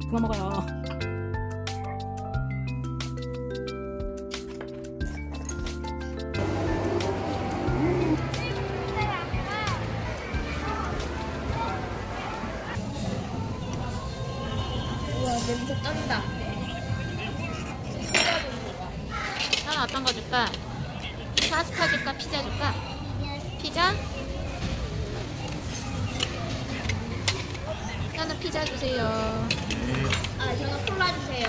그만 먹어요. 우와, 냄새 쩐다. 하나 어떤 거 줄까? 파스타 줄까? 피자 줄까? 피자? 저는 피자 주세요. 아, 저는 콜라 주세요.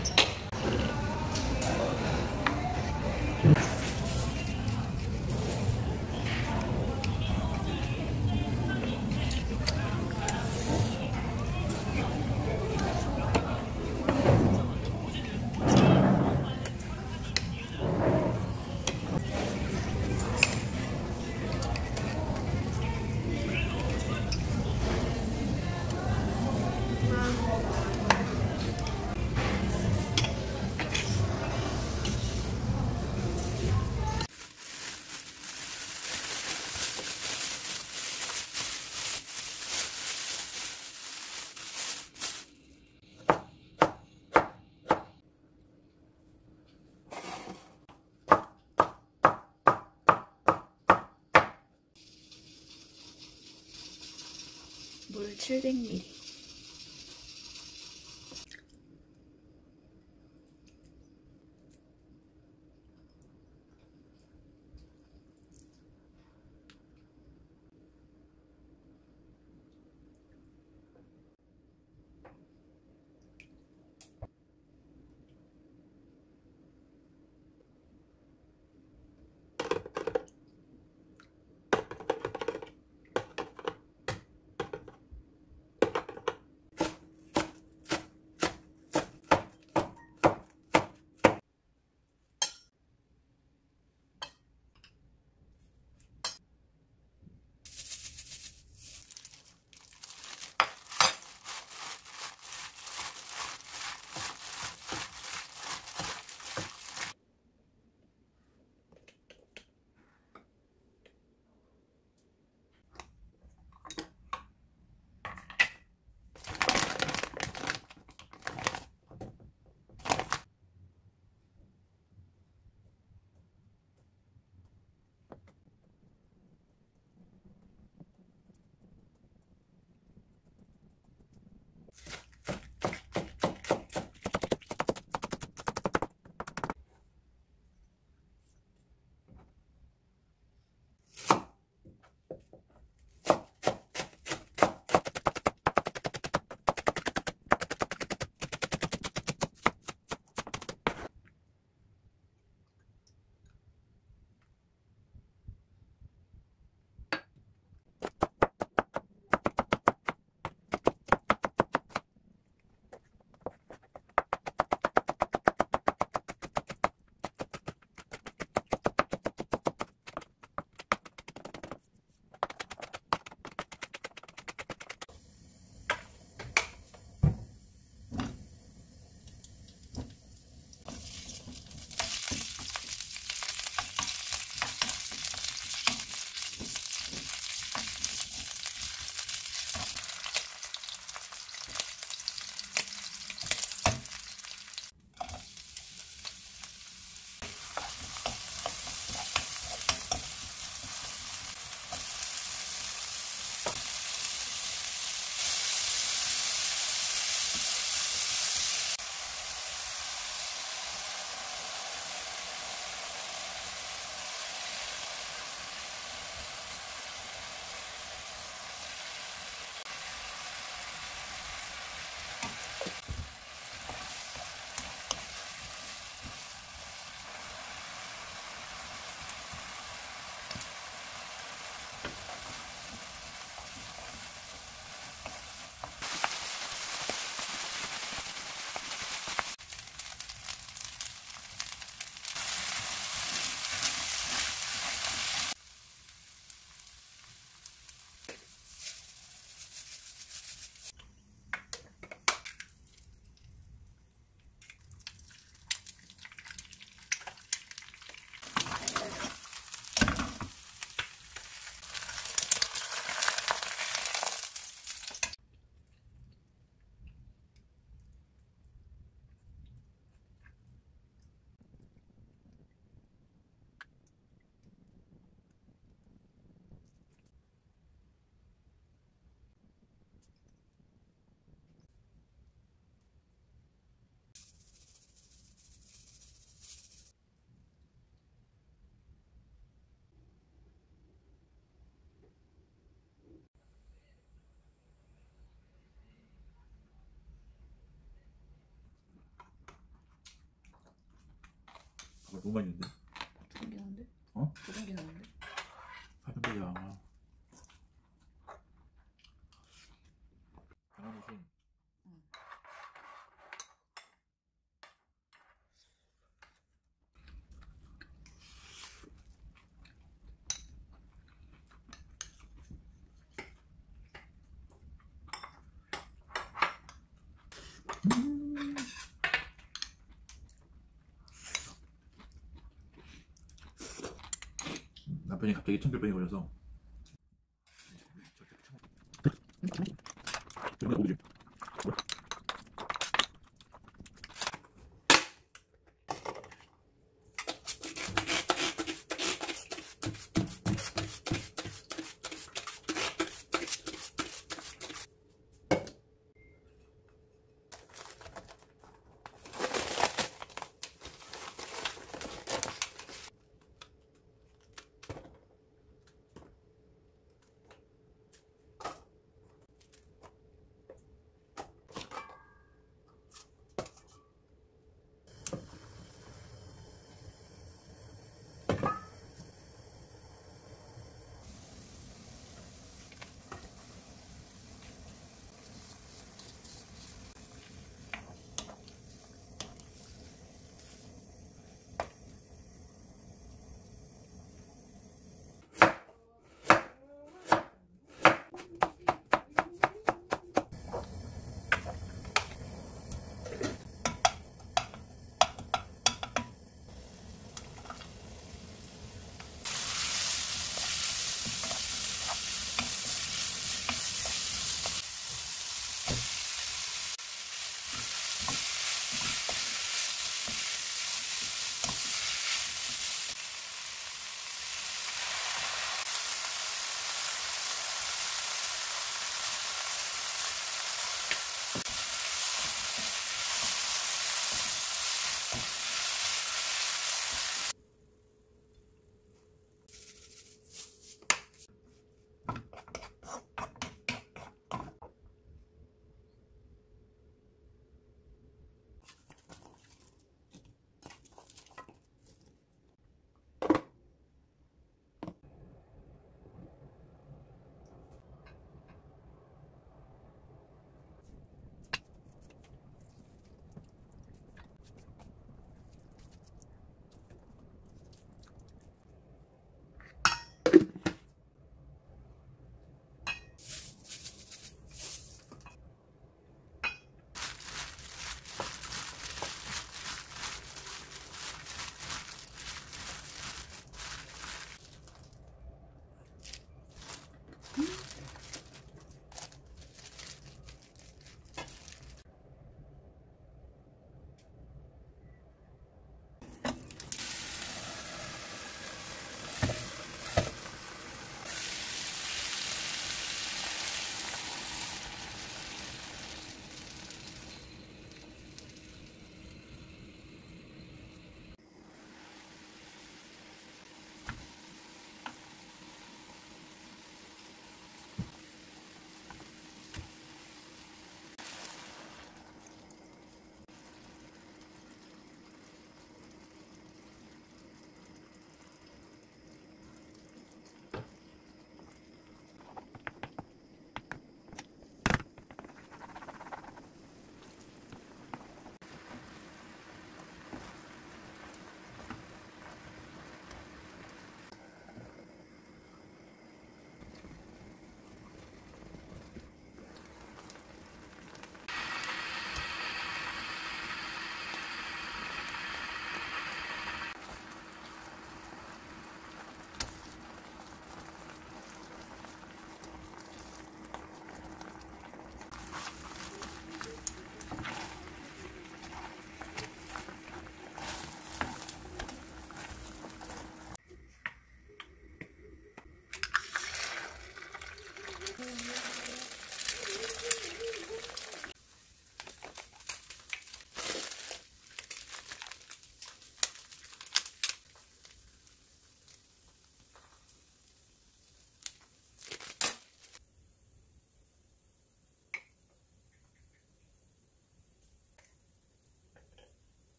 물 700ml. 너무 많이 있는데? 두 공기 나는데? 어? 두 공기 나는데? 하던 거야. 강화무슨 응. 남편이 갑자기 청결병이 걸려서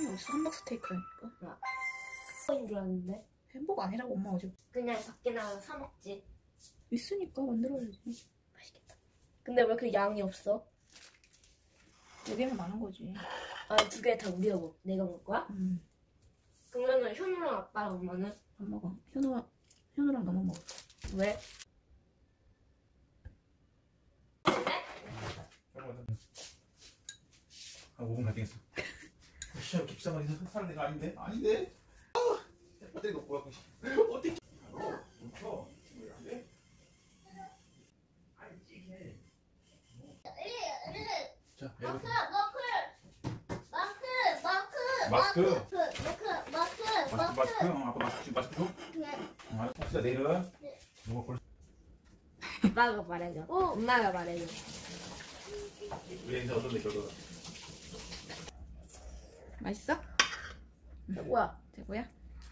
햄이 어디서 함박 스테이크라니까. 인줄 알았는데. 햄버거 아니라고 엄마 어제. 그냥 밖에 나가서 사 먹지. 있으니까 만들어야지. 맛있겠다. 근데 왜 그 양이 없어? 4개면 많은 거지. 아, 2개 다 우리가 내가 먹을 거야? 그러면은 현우랑 아빠랑 엄마는? 안 먹어. 현우랑 너무 먹어. 왜? 아, 5분 가겠어. 시험 기피상을 해서 사는 데가 아닌데? 아닌데? 배터리 놓고 가고 어떻게? 자, 마크! 마스크. 마크! 아빠 마스크 줘? 진짜 내일은 뭐가 벌써 아빠가 말해줘. 엄마가 말해줘. 우리 인사 어떤데 결과가? 맛있어? 뭐야? 대구야?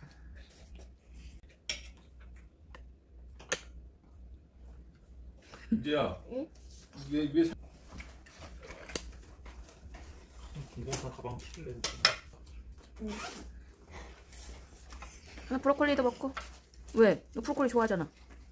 이제야. 응? 왜 공공사 가방 필래? 하나 브로콜리도 먹고. 왜? 너 브로콜리 좋아하잖아.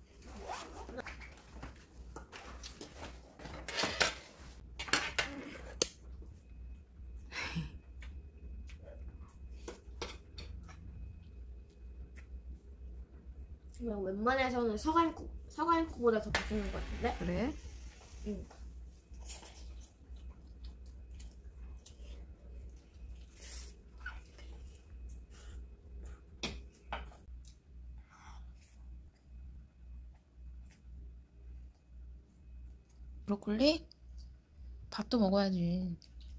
그냥 웬만해서는 서갈국보다 더 맛있는 것 같은데? 그래? 응. 브로콜리? 밥도 먹어야지.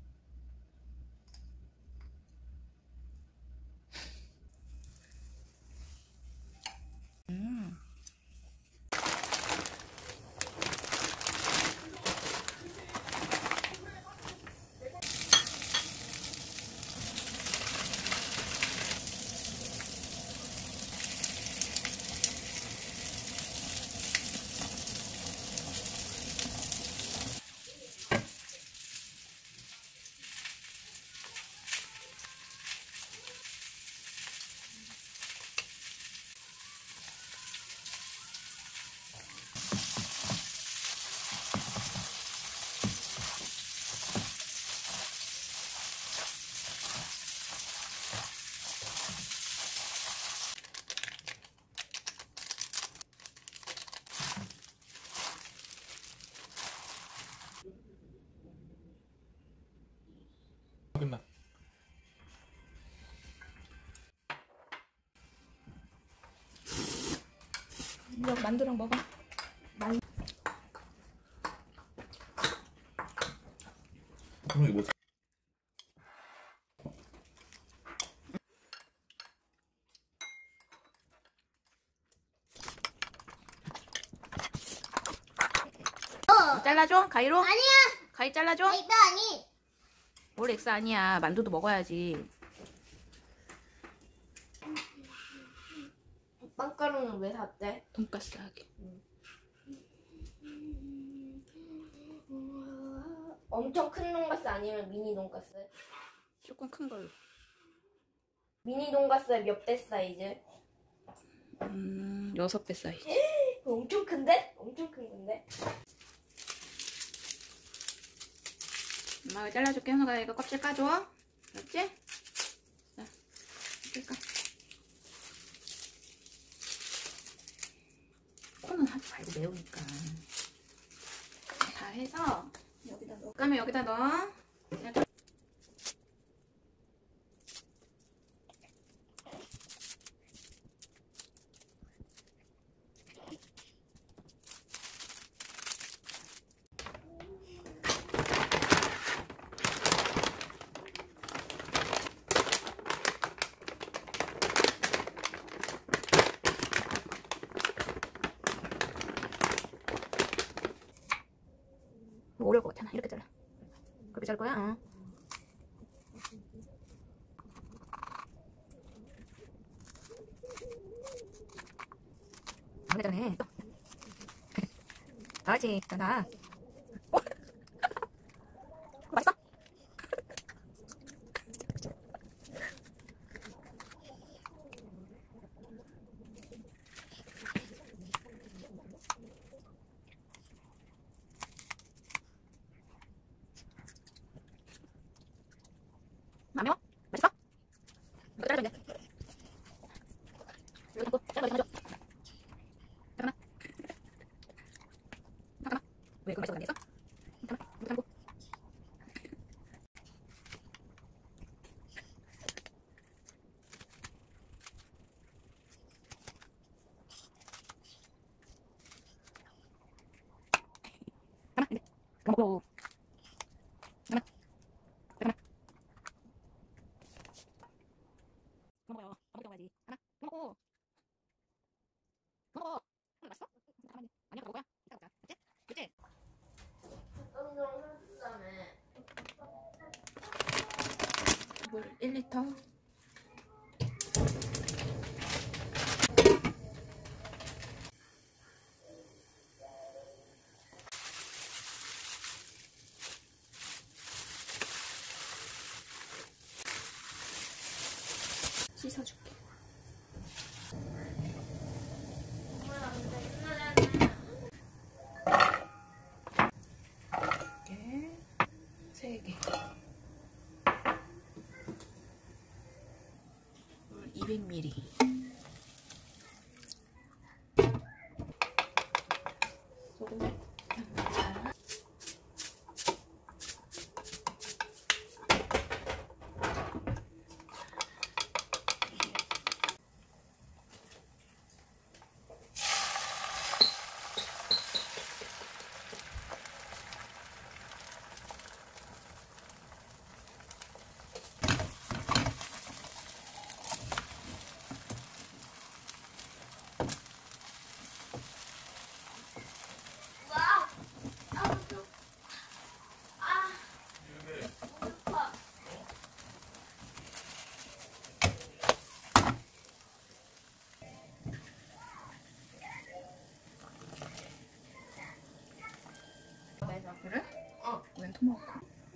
끝나. 이거 만두랑 먹어. 그럼 이게 뭐? 잘라줘? 가위로? 아니야! 가위 잘라줘? 이거 아니! 뭘 X 아니야. 만두도 먹어야지. 빵가루는 왜 샀대? 돈가스 하게. 엄청 큰 돈가스 아니면 미니 돈가스? 조금 큰 걸로. 미니 돈가스의 몇 배 사이즈? 6배 사이즈. 그거 엄청 큰데? 엄청 큰 건데? 엄마가 잘라줄게. 현우가 이거 껍질 까줘. 알았지? 자, 껍질 까. 코는 하지 말고 매우니까. 다 해서 여기다 넣어. 까면 여기다 넣어. 어려울 것 같아. 나 이렇게 잘라. 그렇게 자를 거야? 어. 이렇게 잘해. 또. 그렇지. 자, 맛있어? 아이고. 잠깐만. 잠깐만. 먹어요. 먹어야지. 하나. 먹어. 먹어. 맛있어? 잠깐만. 아니야, 먹어야. 이따 먹자. 그치? 그치? 물 1리터. 씻어줄게. 이렇게 3개. 물 200ml. 소금, 양파. 그래? 어. 웬 토마호크?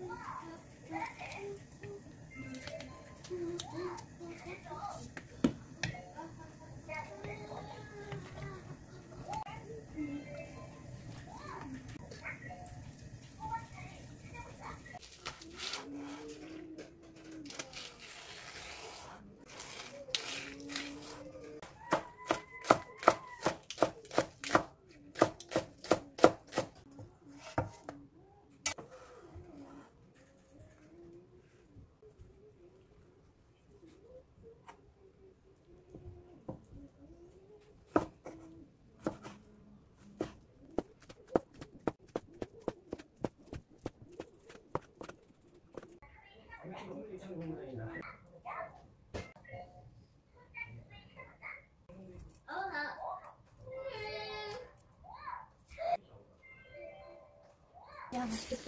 야, 맛있겠다.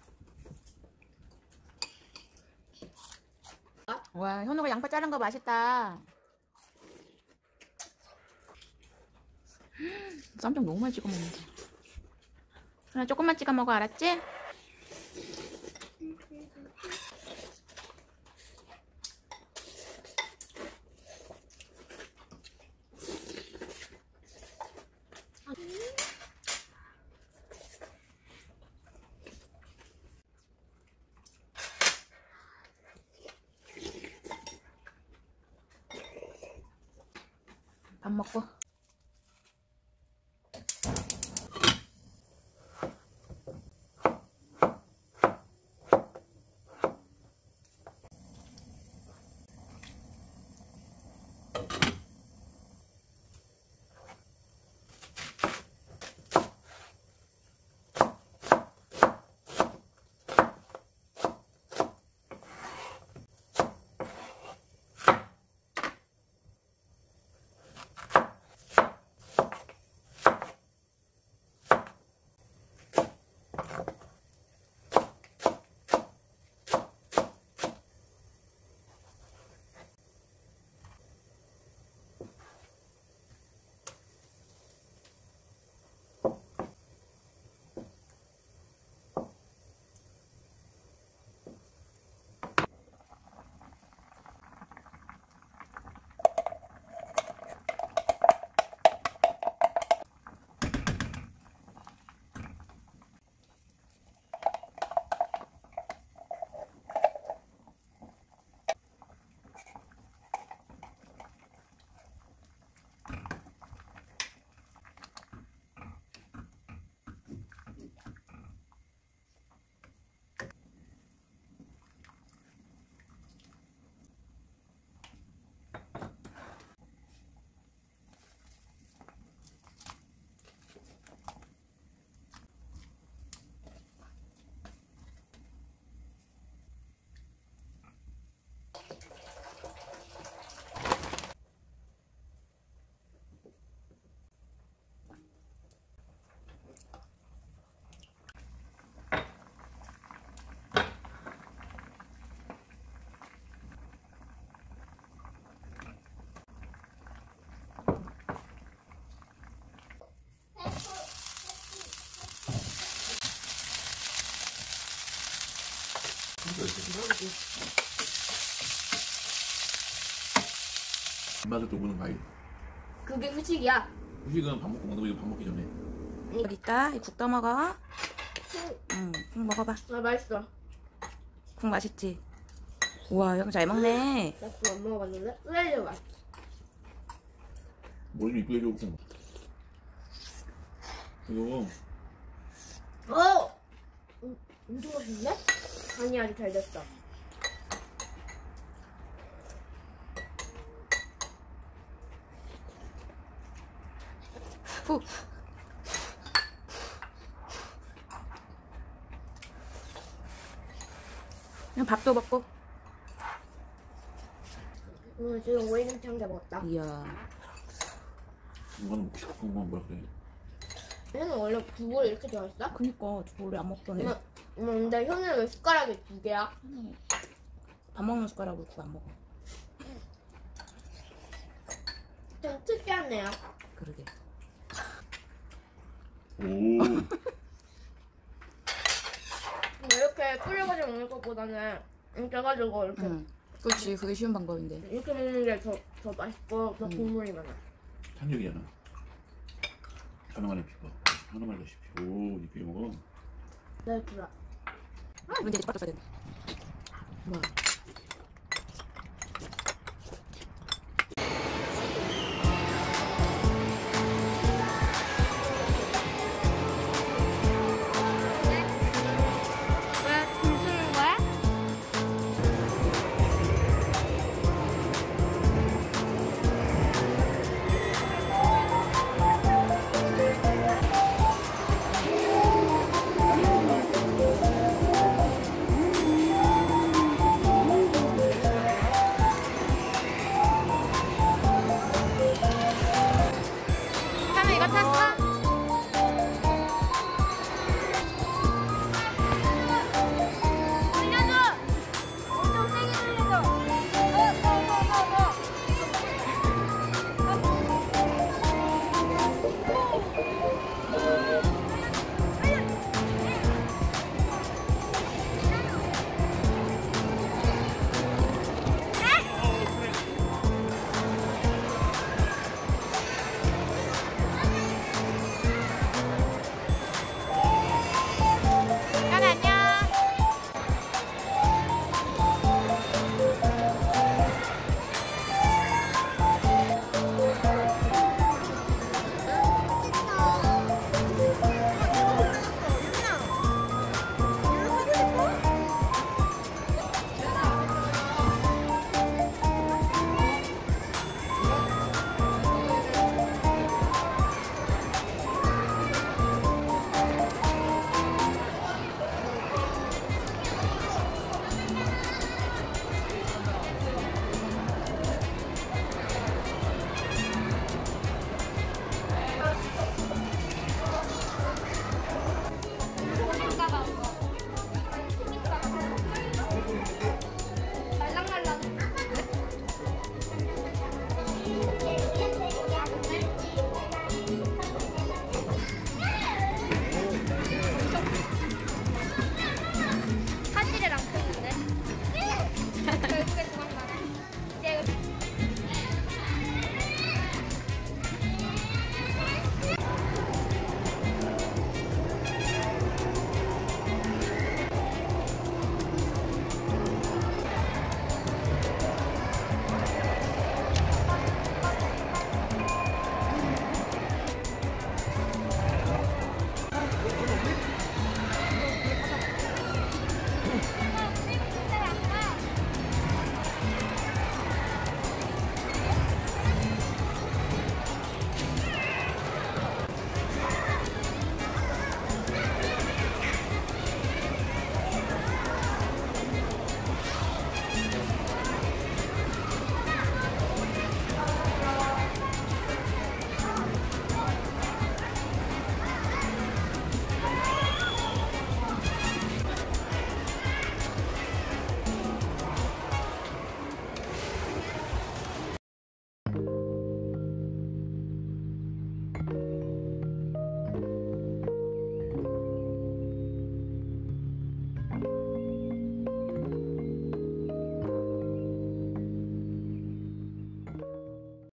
와, 현우가 양파 자른 거 맛있다. 쌈장 너무 많이 찍어 먹는다. 하나 조금만 찍어 먹어, 알았지? 밥 먹고. 모르지. 입맛을 돋구는 과일. 그게 후식이야. 후식은 밥 먹고 먹는 거. 이거 밥 먹기 전에. 여기 있다. 이 국 떠먹어. 국 먹어봐. 아, 맛있어. 국 맛있지? 우와, 형 잘 먹네. 나 그거 안 먹어봤는데? 쓰레기 맛. 머리 좀 이쁘게 해줘. 이거 엄청 맛있는데? 간이 아주 잘 됐어. 후. 그냥 밥도 먹고. 지금 오이김치 한 개 먹었다. 이야. 이거는 먹고 싶은 건 뭐라 그래? 얘는 원래 두부를 이렇게 좋아했어? 그니까 두부를 안 먹던 애. 근데 현우는 왜 숟가락이 2개야? 밥 먹는 숟가락으로 국 안 먹어. 좀 특이하네요. 그러게. 오. 이렇게 끓여가지고 먹는 것보다는 이렇게 해가지고 이렇게 응. 그렇지, 그게 쉬운 방법인데. 이렇게 먹는 게 더 맛있고 더 국물이 많아. 찬육이잖아. 하나만 해피고 하나만 넣으십시오. 오, 이쁘게 먹어. 네, 그래. 근데 이제 빠졌어야 된다. 뭐야?